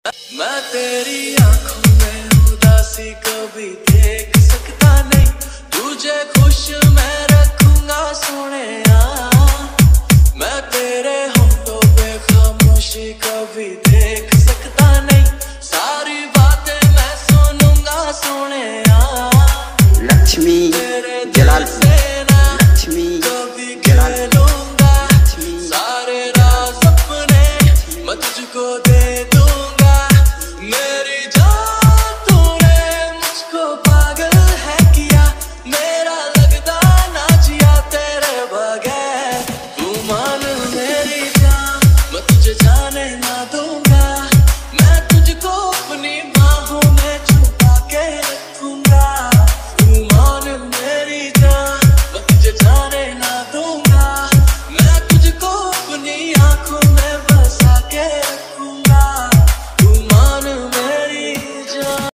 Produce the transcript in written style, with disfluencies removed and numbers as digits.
मैं तेरी आंखों में उदासी कभी देख सकता नहीं, तुझे खुश मैं रखूंगा सोने।